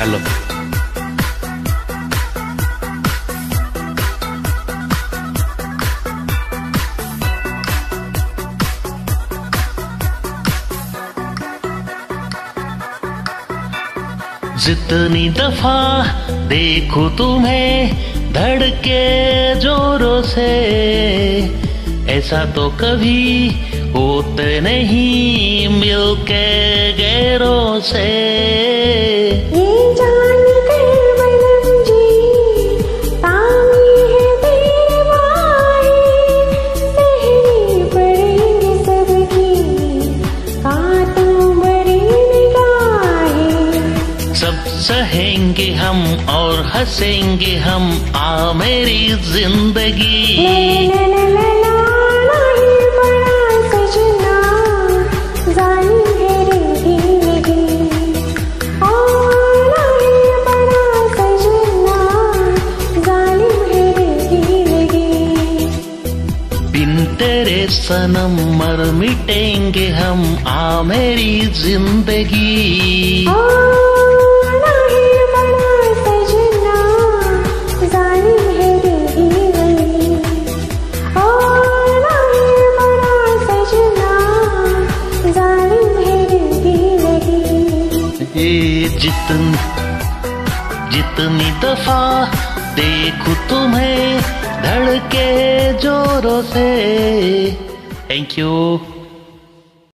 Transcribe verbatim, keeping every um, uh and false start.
Hello. जितनी दफा देखो तुम्हें धड़के जोरों से, ऐसा तो कभी होते नहीं मिलके गैरों से। ये जान कर बलम जी तामी है तेरे बाहे, सहनी पड़ेंगे सबकी कांटों भरी निगाहें। सब सहेंगे हम और हंसेंगे हम, आ मेरी जिंदगी। ला ला ला ला नहीं पड़ा सजना, जालिम है रेगी लगी। ओ नहीं पड़ा सजना, जालिम है रेगी लगी। बिन तेरे सनम मर मिटेंगे हम, आ मेरी जिंदगी। ओ नहीं पड़ा सजना, जालिम है रेगी लगी। ओ नहीं पड़ा सजना, जालिम है रेगी लगी। ये जितन जितनी दफा देखूं तुम्हें धड़के जोरों से। Thank you.